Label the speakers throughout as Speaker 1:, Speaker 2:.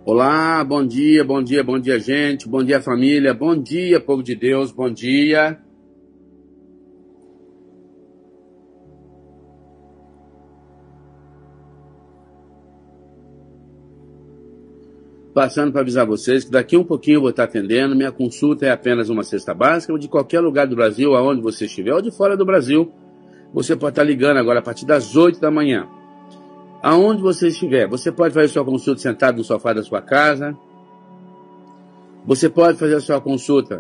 Speaker 1: Olá, bom dia, bom dia, bom dia, gente, bom dia, família, bom dia, povo de Deus, bom dia. Passando para avisar vocês que daqui um pouquinho eu vou estar atendendo, minha consulta é apenas uma cesta básica, ou de qualquer lugar do Brasil, aonde você estiver, ou de fora do Brasil, você pode estar ligando agora a partir das 8 da manhã. Aonde você estiver, você pode fazer sua consulta sentado no sofá da sua casa, você pode fazer a sua consulta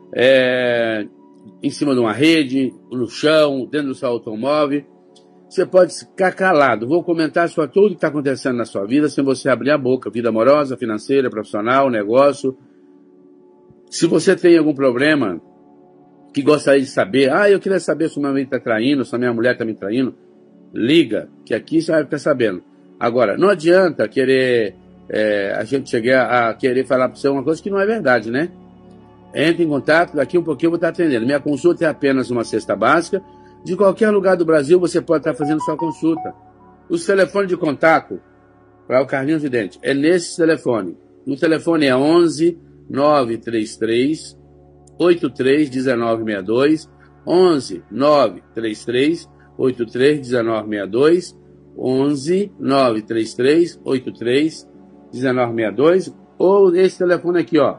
Speaker 1: em cima de uma rede, no chão, dentro do seu automóvel. Você pode ficar calado. Vou comentar sobre tudo que está acontecendo na sua vida sem você abrir a boca. Vida amorosa, financeira, profissional, negócio. Se você tem algum problema que gostaria de saber, eu queria saber se o meu marido está traindo, se a minha mulher está me traindo, liga, que aqui você vai ficar sabendo. Agora, não adianta querer... a gente chegar a querer falar para você uma coisa que não é verdade, né? Entre em contato, daqui um pouquinho eu vou estar atendendo. Minha consulta é apenas uma cesta básica. De qualquer lugar do Brasil você pode estar fazendo sua consulta. O telefone de contato para o Carlinhos de Dente é nesse telefone. O telefone é 11 933 83 1962, 11 933 83 1962, 11 933 83 1962, ou esse telefone aqui, ó,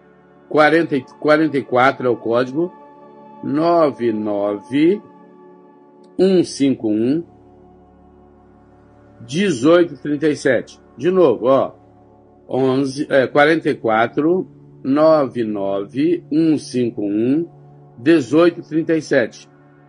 Speaker 1: 44 é o código, 99 151 1837. De novo, ó, 44 99 151 1837.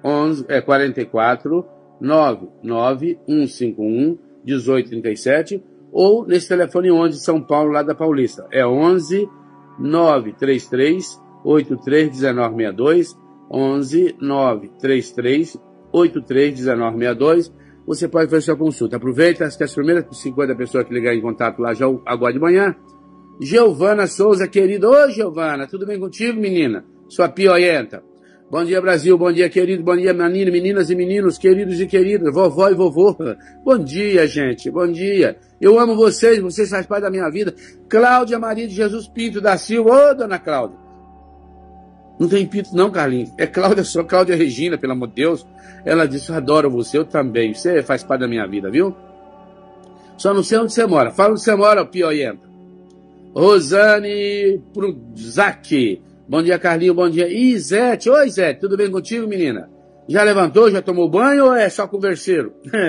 Speaker 1: 44 99 151 1837, ou nesse telefone 11 de São Paulo, lá da Paulista. É 11 933 83 1962, 11 933 83 1962. Você pode fazer sua consulta. Aproveita que as primeiras 50 pessoas que ligarem em contato lá já agora de manhã. Giovana Souza, querida. Ô, Giovana, tudo bem contigo, menina? Sua pioienta. Bom dia, Brasil. Bom dia, querido. Bom dia, menino, meninas e meninos, queridos e queridas, vovó e vovô. Bom dia, gente. Bom dia. Eu amo vocês. Vocês fazem parte da minha vida. Cláudia Maria de Jesus Pinto da Silva. Ô, dona Cláudia. Não tem Pinto não, Carlinhos. É Cláudia só. Cláudia Regina, pelo amor de Deus. Ela disse, eu adoro você. Eu também. Você faz parte da minha vida, viu? Só não sei onde você mora. Fala onde você mora, pioienta. Rosane Pruzak. Bom dia, Carlinhos. Bom dia. Isete. Oi, Isete. Tudo bem contigo, menina? Já levantou? Já tomou banho ou é só converseiro?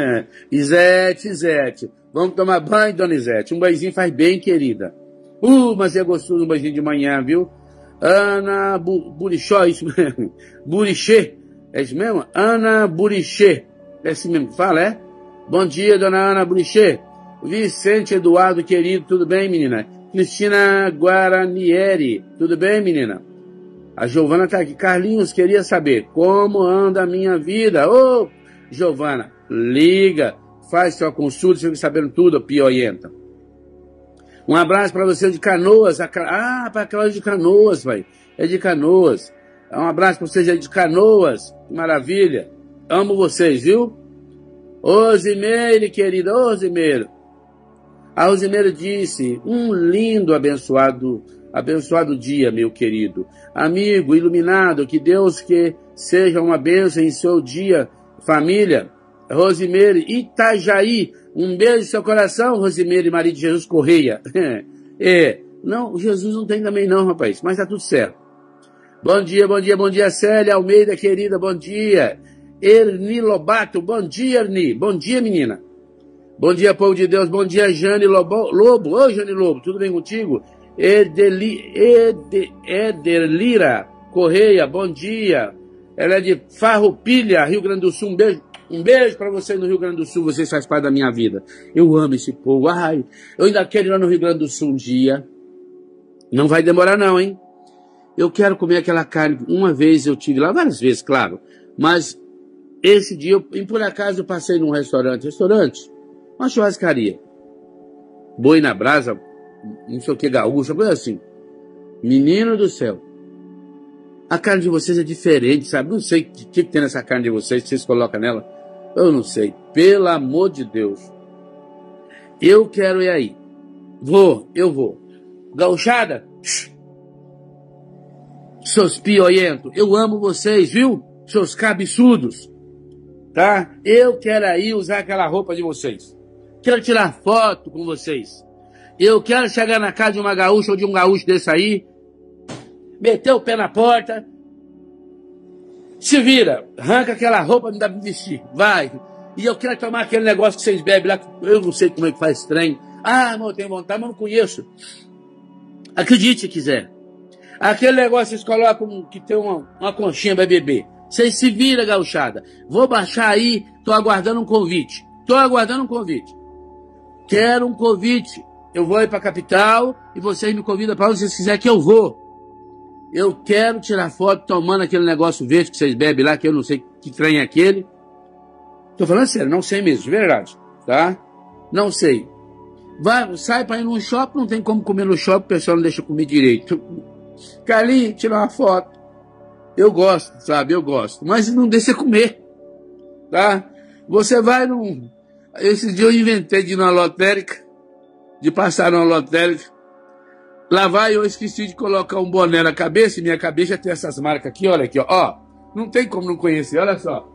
Speaker 1: Isete. Vamos tomar banho, dona Isete. Um banhozinho faz bem, querida. Mas é gostoso um banhozinho de manhã, viu? Ana Burichó, isso mesmo. Burichê. É isso mesmo? Ana Burichê. É assim mesmo que fala, é? Bom dia, dona Ana Burichê. Vicente Eduardo, querido. Tudo bem, menina? Cristina Guaranieri. Tudo bem, menina? A Giovana está aqui. Carlinhos, queria saber como anda a minha vida. Ô, Giovana, liga, faz sua consulta, você fica sabendo tudo, pioienta. Um abraço para você de Canoas. Para a Cláudia de Canoas, vai. É de Canoas. Um abraço para vocês aí de Canoas. Que maravilha. Amo vocês, viu? Osimeire, querida. Osimeire. A Rosimeira disse, um lindo, abençoado dia, meu querido. Amigo, iluminado, que Deus que seja uma bênção em seu dia, família. Rosimeira, Itajaí, um beijo no seu coração, Rosimeira e Maria de Jesus Correia. Não, Jesus não tem também não, rapaz, mas tá tudo certo. Bom dia, Célia Almeida, querida, bom dia. Erni Lobato, bom dia, Erni, bom dia, menina. Bom dia, povo de Deus. Bom dia, Jane Lobo. Ô, Jane Lobo, tudo bem contigo? Ederlira Correia, bom dia. Ela é de Farroupilha, Rio Grande do Sul. Um beijo para vocês no Rio Grande do Sul. Vocês fazem parte da minha vida. Eu amo esse povo. Eu ainda quero ir lá no Rio Grande do Sul um dia. Não vai demorar não, hein? Eu quero comer aquela carne. Uma vez eu tive lá, várias vezes, claro. Mas esse dia, por acaso, eu passei num restaurante, uma churrascaria. Boi na brasa, não sei o que, gaúcha, coisa assim. Menino do céu. A carne de vocês é diferente, sabe? Não sei o que tem nessa carne de vocês, que vocês colocam nela. Eu não sei. Pelo amor de Deus. Eu quero ir aí. Eu vou. Gauchada, seus pioentos, eu amo vocês, viu? Seus cabeçudos, tá? Eu quero aí usar aquela roupa de vocês. Quero tirar foto com vocês. Eu quero chegar na casa de uma gaúcha ou de um gaúcho desse aí, meter o pé na porta, se vira, arranca aquela roupa, me dá pra vestir, vai. E eu quero tomar aquele negócio que vocês bebem lá, eu não sei como é que faz trem. Ah, mas eu tenho vontade, mas não conheço. Acredite se quiser. Aquele negócio vocês colocam que tem uma conchinha pra beber. Vocês se viram, gauchada. Vou baixar aí, tô aguardando um convite. Quero um convite. Eu vou ir pra capital e vocês me convidam pra onde vocês quiserem que eu vou. Eu quero tirar foto tomando aquele negócio verde que vocês bebem lá, que eu não sei que trem é aquele. Tô falando sério, não sei mesmo, de verdade, tá? Não sei. Sai pra ir num shopping, não tem como comer no shopping, o pessoal não deixa comer direito. Carlinhos, tirar uma foto. Eu gosto, sabe? Eu gosto. Mas não deixa comer, tá? Você vai num... Esses dias eu inventei de ir numa lotérica, de passar numa lotérica. Lá vai, eu esqueci de colocar um boné na cabeça, e minha cabeça tem essas marcas aqui, olha aqui, ó. Não tem como não conhecer, olha só.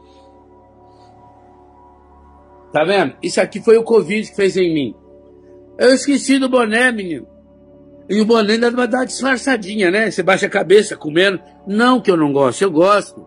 Speaker 1: Tá vendo? Isso aqui foi o Covid que fez em mim. Eu esqueci do boné, menino. E o boné ainda vai dar uma disfarçadinha, né? Você baixa a cabeça comendo. Não que eu não gosto, eu gosto.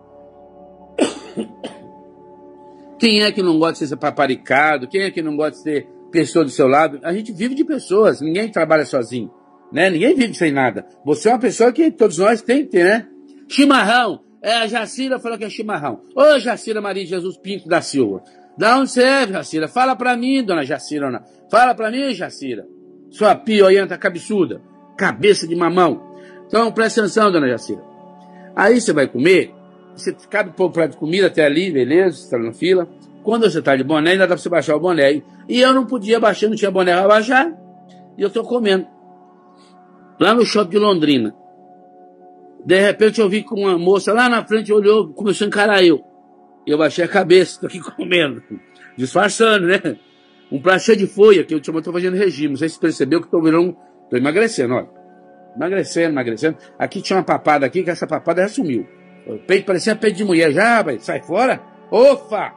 Speaker 1: Quem é que não gosta de ser paparicado? Quem é que não gosta de ter pessoa do seu lado? A gente vive de pessoas, ninguém trabalha sozinho, né? Ninguém vive sem nada. Você é uma pessoa que todos nós tem que ter, né? Chimarrão. A Jacira falou que é chimarrão. Ô, Jacira Maria Jesus Pinto da Silva. Da onde você é, Jacira? Fala pra mim, dona Jacira. Fala pra mim, Jacira. Sua pioienta cabeçuda. Cabeça de mamão. Então, presta atenção, dona Jacira. Aí você vai comer, você cabe um pouco prato de comida até ali, beleza? Você tá na fila. Quando você tá de boné, ainda dá pra você baixar o boné. E eu não podia baixar, não tinha boné pra baixar. E eu tô comendo. Lá no shopping de Londrina. De repente eu vi que uma moça lá na frente olhou, começou a encarar eu. E eu baixei a cabeça, tô aqui comendo. Disfarçando, né? Um prato cheio de folha, que eu tô fazendo regime. Não sei se você percebeu que tô emagrecendo, olha. Emagrecendo. Aqui tinha uma papada aqui, que essa papada já sumiu. O peito parecia peito de mulher. Já, rapaz, sai fora. Ofa!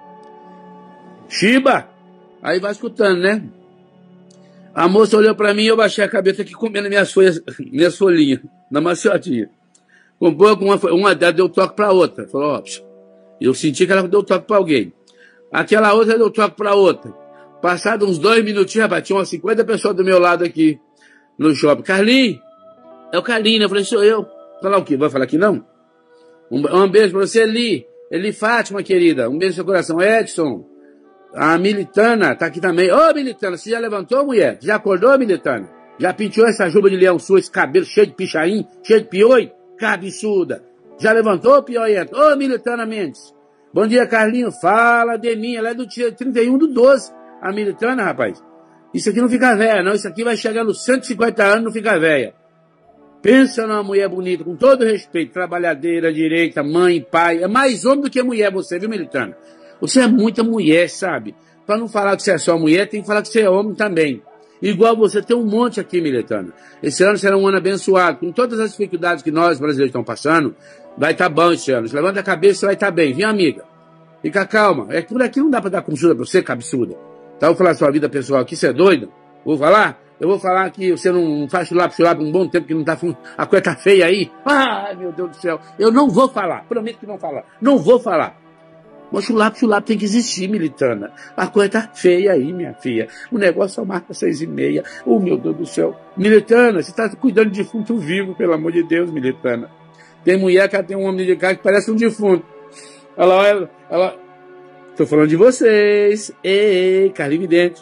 Speaker 1: Chiba! Aí vai escutando, né? A moça olhou pra mim e eu baixei a cabeça aqui comendo minhas folhinhas, na maciotinha. Com pouco, uma dela deu toque pra outra. Falou, ó, eu senti que ela deu toque pra alguém. Aquela outra deu toque pra outra. Passado uns 2 minutinhos, rapaz, tinha umas 50 pessoas do meu lado aqui no shopping. Carlinhos, é o Carlinhos. Eu falei, sou eu. Falar o quê? Vai falar que não? Um beijo pra você, Eli Fátima, querida. Um beijo no seu coração. Edson, a Militana tá aqui também. Ô, Militana, você já levantou, mulher? Já acordou, Militana? Já penteou essa juba de leão sua, esse cabelo cheio de pichain, cheio de pioi? Cabeçuda. Já levantou, pioiento? Ô, Militana Mendes. Bom dia, Carlinho. Fala de mim. Ela é do dia 31/12. A Militana, rapaz. Isso aqui não fica velha, não. Isso aqui vai chegar nos 150 anos, não fica velha. Pensa numa mulher bonita, com todo respeito. Trabalhadeira, direita, mãe, pai. É mais homem do que mulher você, viu, Militana? Você é muita mulher, sabe? Pra não falar que você é só mulher, tem que falar que você é homem também. Igual você tem um monte aqui, Militana. Esse ano será um ano abençoado. Com todas as dificuldades que nós, brasileiros, estamos passando, vai estar bom esse ano. Levanta a cabeça, vai estar bem. Viu, amiga? Fica calma. É que por aqui não dá pra dar consulta pra você, cabeçuda. Tá, vou falar sua vida pessoal aqui, você é doido? Vou falar? Eu vou falar que você não faz chulapa um bom tempo que não tá... A coisa tá feia aí. Ai, meu Deus do céu. Eu não vou falar. Prometo que não falar. Não vou falar. Mas chulapa tem que existir, Militana. A coisa tá feia aí, minha filha. O negócio só marca 6h30. Oh, meu Deus do céu. Militana, você tá cuidando de defunto vivo, pelo amor de Deus, Militana. Tem mulher que tem um homem de casa que parece um defunto. Olha lá. Tô falando de vocês. Ei, Carlinhos Vidente.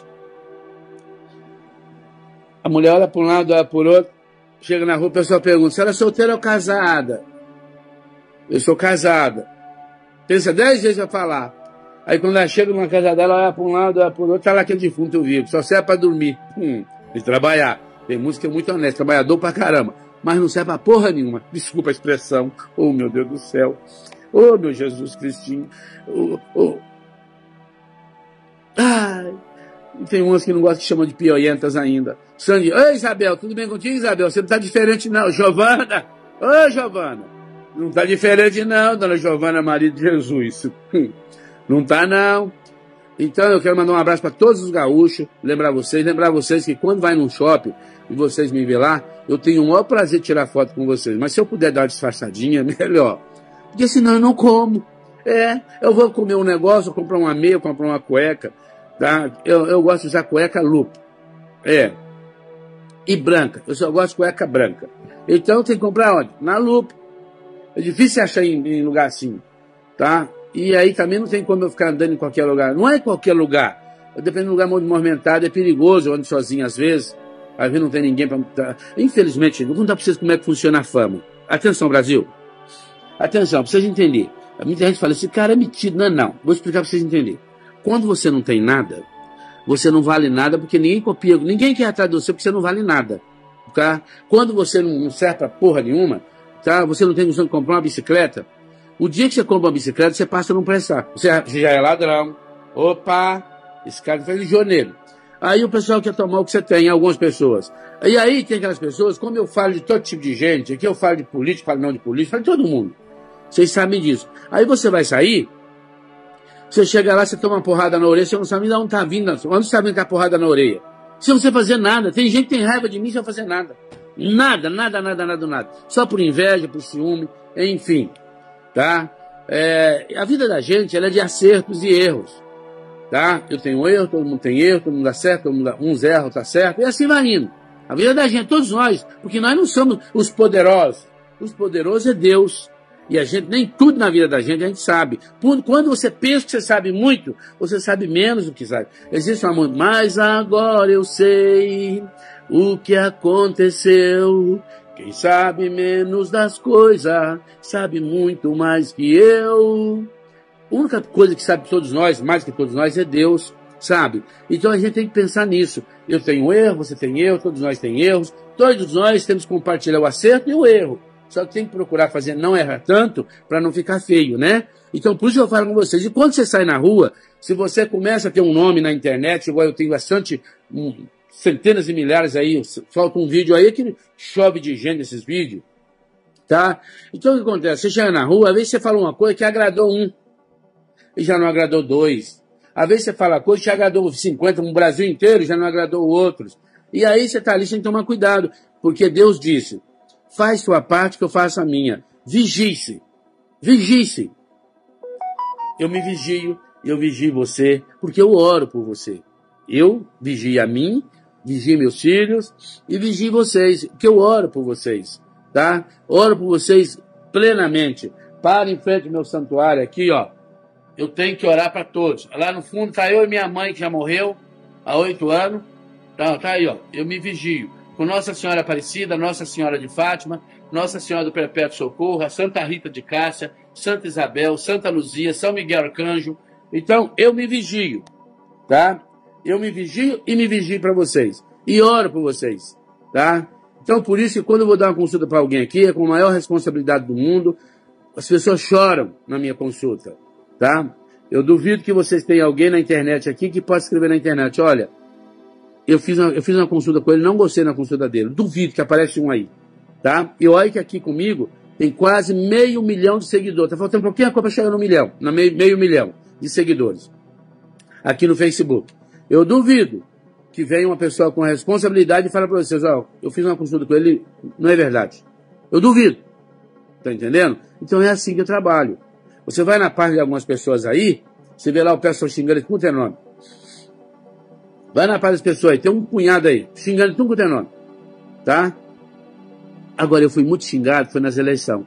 Speaker 1: A mulher olha para um lado, olha por outro. Chega na rua, o pessoal pergunta, se ela é solteira ou casada? Eu sou casada. Pensa 10 vezes pra falar. Aí quando ela chega numa casa dela, olha para um lado, olha por outro, tá lá aquele defunto vivo. Só serve pra dormir. E trabalhar. Tem música muito honesta, trabalhador pra caramba. Mas não serve pra porra nenhuma. Desculpa a expressão. Oh, meu Deus do céu. Oh, meu Jesus Cristinho. Ai, E tem umas que não gostam, que chamam de pioyentas ainda. Sandy, oi Isabel, tudo bem contigo, Isabel? Você não tá diferente não. Giovana, oi Giovana. Não tá diferente não, dona Giovana Maria de Jesus. Não tá não. Então eu quero mandar um abraço para todos os gaúchos, lembrar vocês que quando vai num shopping e vocês me verem lá, eu tenho o maior prazer de tirar foto com vocês. Mas se eu puder dar uma disfarçadinha, melhor. Porque senão eu não como. Eu vou comer um negócio, comprar uma meia, comprar uma cueca, tá? Eu gosto de usar cueca loop. E branca. Eu só gosto de cueca branca. Então tem que comprar onde? Na Loop. É difícil achar em lugar assim, tá? E aí também não tem como eu ficar andando em qualquer lugar. Não é em qualquer lugar. Dependendo do lugar muito movimentado, é perigoso, eu ando sozinho às vezes. Às vezes não tem ninguém para... Infelizmente, vou contar para vocês como é que funciona a fama. Atenção, Brasil. Atenção, para vocês entenderem. Muita gente fala, esse cara é metido. Não. Vou explicar para vocês entenderem. Quando você não tem nada, você não vale nada porque ninguém copia. Ninguém quer atrás de você porque você não vale nada. Tá? Quando você não serve para porra nenhuma, tá? Você não tem condição de comprar uma bicicleta. O dia que você compra uma bicicleta, você passa a não prestar. Você já é ladrão. Opa, esse cara fez joneiro. Aí o pessoal quer tomar o que você tem, algumas pessoas. E aí tem aquelas pessoas, como eu falo de todo tipo de gente, aqui eu falo de político, falo não de político, falo de todo mundo. Vocês sabem disso. Aí você vai sair, você chega lá, você toma uma porrada na orelha, você não sabe nem de onde está vindo, onde você está vindo com a porrada na orelha. Você não sabe fazer nada. Tem gente que tem raiva de mim sem fazer nada. Nada. Só por inveja, por ciúme, enfim. Tá? A vida da gente, ela é de acertos e erros. Tá? Eu tenho erro, todo mundo tem erro, todo mundo dá certo, uns erram, outros acertam, e assim vai indo. A vida da gente, todos nós, porque nós não somos os poderosos. Os poderosos é Deus. E a gente, nem tudo na vida da gente a gente sabe. Quando você pensa que você sabe muito, você sabe menos do que sabe. Existe uma música, mas agora eu sei o que aconteceu. Quem sabe menos das coisas, sabe muito mais que eu. A única coisa que sabe todos nós, mais que todos nós, é Deus, sabe? Então a gente tem que pensar nisso. Eu tenho erro, você tem erro, todos nós temos erros. Todos nós temos que compartilhar o acerto e o erro. Só que tem que procurar fazer não errar tanto para não ficar feio, né? Então por isso eu falo com vocês. E quando você sai na rua, se você começa a ter um nome na internet, igual eu tenho bastante, centenas de milhares aí, solta um vídeo aí que chove de gente nesses vídeos, tá? Então o que acontece? Você chega na rua, às vezes você fala uma coisa que agradou um e já não agradou dois. Às vezes você fala coisa que já agradou 50, no Brasil inteiro, já não agradou outros. E aí você está ali sem tomar cuidado, porque Deus disse, faz sua parte que eu faço a minha. Vigie-se. Vigie-se. Eu me vigio, eu vigio você, porque eu oro por você. Eu vigio a mim, vigio meus filhos e vigio vocês, porque eu oro por vocês, tá? Oro por vocês plenamente. Para em frente ao meu santuário aqui, ó. Eu tenho que orar para todos. Lá no fundo tá eu e minha mãe, que já morreu há 8 anos. Tá aí, ó. Eu me vigio. Com Nossa Senhora Aparecida, Nossa Senhora de Fátima, Nossa Senhora do Perpétuo Socorro, a Santa Rita de Cássia, Santa Isabel, Santa Luzia, São Miguel Arcanjo. Então, eu me vigio, tá? Eu me vigio e me vigio para vocês. E oro por vocês, tá? Então, por isso que quando eu vou dar uma consulta para alguém aqui, é com a maior responsabilidade do mundo, as pessoas choram na minha consulta, tá? Eu duvido que vocês tenham alguém na internet aqui que possa escrever na internet, olha, eu fiz uma consulta com ele, não gostei na consulta dele. Duvido que aparece um aí, tá? E olha que aqui comigo tem quase 500 mil de seguidores. Tá faltando um pouquinho a coisa para chegar no milhão, na meio milhão de seguidores aqui no Facebook. Eu duvido que venha uma pessoa com responsabilidade e fale para vocês, ó, eu fiz uma consulta com ele, não é verdade. Eu duvido. Tá entendendo? Então é assim que eu trabalho. Você vai na página de algumas pessoas aí, você vê lá o pessoal xingando, como tem nome? Vai na página das pessoas aí, tem um punhado aí, xingando tudo quanto é nome, tá? Agora, eu fui muito xingado, foi nas eleições.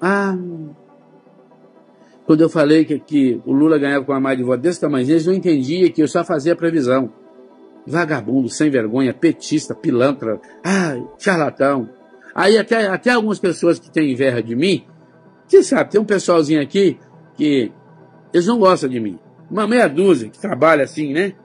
Speaker 1: Quando eu falei que o Lula ganhava com uma margem de voto desse tamanhozinho, eles não entendiam que eu só fazia previsão. Vagabundo, sem vergonha, petista, pilantra, charlatão. Aí até algumas pessoas que têm inveja de mim, você sabe, tem um pessoalzinho aqui que eles não gostam de mim. Uma meia dúzia que trabalha assim, né?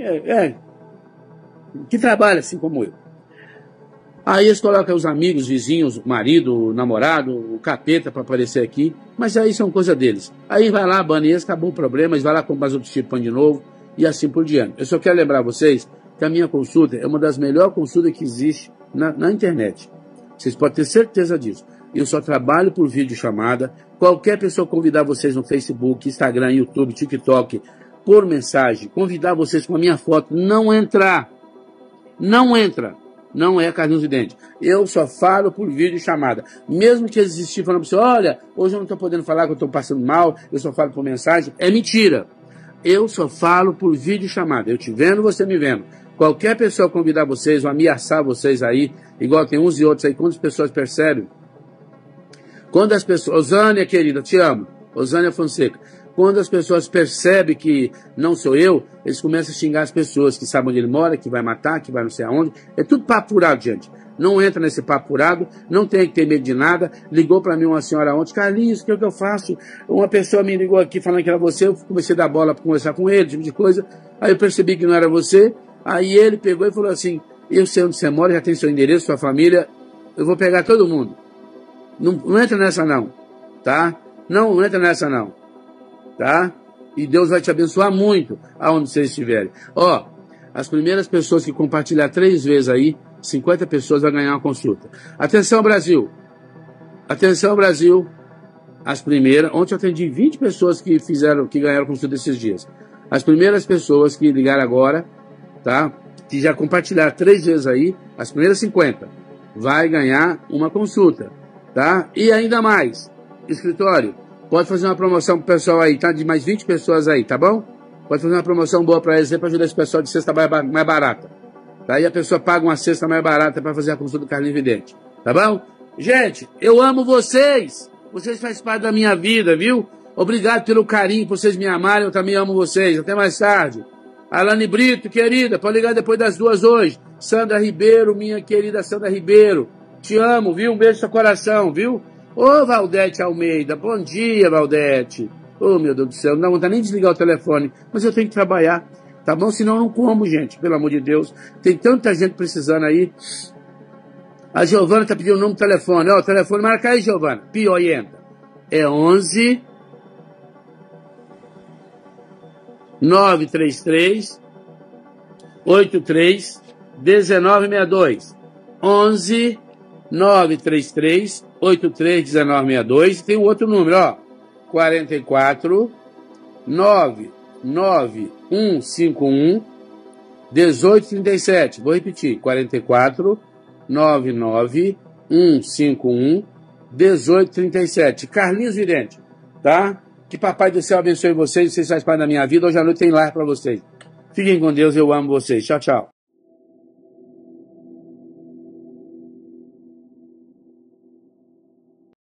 Speaker 1: Que trabalha assim como eu. Aí eles colocam os amigos, vizinhos, o marido, o namorado, o capeta para aparecer aqui, mas aí são coisa deles. Aí vai lá, bane eles, acabou o problema, eles vai lá comprar os outros tipos de novo. e assim por diante. Eu só quero lembrar vocês que a minha consulta é uma das melhores consultas que existe na internet. Vocês podem ter certeza disso. Eu só trabalho por videochamada. Qualquer pessoa convidar vocês no Facebook, Instagram, YouTube, TikTok, por mensagem, convidar vocês com a minha foto, não entra. Não entra. Não é Carlinhos Vidente. Eu só falo por videochamada. Mesmo que existir falando para você, olha, hoje eu não estou podendo falar que eu estou passando mal, eu só falo por mensagem. É mentira. Eu só falo por videochamada. Eu te vendo, você me vendo. Qualquer pessoa convidar vocês ou ameaçar vocês aí, igual tem uns e outros aí, quando as pessoas percebem, quando as pessoas, Osânia querida, te amo, Osânia Fonseca, quando as pessoas percebem que não sou eu, eles começam a xingar as pessoas que sabem onde ele mora, que vai matar, que vai não sei aonde, é tudo papo furado, gente. Não entra nesse papo furado, não tem que ter medo de nada. Ligou para mim uma senhora ontem, Carlinhos, o que é que eu faço? Uma pessoa me ligou aqui falando que era você, eu comecei a dar bola para conversar com ele, tipo de coisa, aí eu percebi que não era você, aí ele pegou e falou assim, eu sei onde você mora, já tem seu endereço, sua família, eu vou pegar todo mundo. Não entra nessa não, tá? Não entra nessa não, tá? E Deus vai te abençoar muito aonde vocês estiverem. Ó, as primeiras pessoas que compartilhar 3 vezes aí, 50 pessoas vão ganhar uma consulta. Atenção, Brasil! Atenção, Brasil! As primeiras, ontem eu atendi 20 pessoas que ganharam consulta esses dias. As primeiras pessoas que ligaram agora, tá? Que já compartilharam 3 vezes aí, as primeiras 50, vai ganhar uma consulta. Tá? E ainda mais, escritório, pode fazer uma promoção pro pessoal aí, tá? De mais 20 pessoas aí, tá bom? Pode fazer uma promoção boa para eles, para ajudar esse pessoal de cesta mais barata. Tá? E a pessoa paga uma cesta mais barata para fazer a consulta do Carlinhos Vidente. Tá bom? Gente, eu amo vocês. Vocês fazem parte da minha vida, viu? Obrigado pelo carinho, por vocês me amarem, eu também amo vocês. Até mais tarde. Alane Brito, querida, pode ligar depois das 2 hoje. Sandra Ribeiro, minha querida Sandra Ribeiro. Te amo, viu? Um beijo no seu coração, viu? Ô, Valdete Almeida, bom dia, Valdete. Ô, meu Deus do céu, não dá vontade nem de desligar o telefone, mas eu tenho que trabalhar, tá bom? Senão eu não como, gente, pelo amor de Deus. Tem tanta gente precisando aí. A Giovana tá pedindo o número do telefone. Ó, o telefone, marca aí, Giovana. Pioienta. É 11 933 83 1962. 11 933 83 1962. Tem um outro número, ó. 44 99151 1837. Vou repetir. 44 99151 1837. Carlinhos Vidente, tá? Que papai do céu abençoe vocês. Vocês fazem parte da minha vida. Hoje à noite tem lar para vocês. Fiquem com Deus. Eu amo vocês. Tchau, tchau.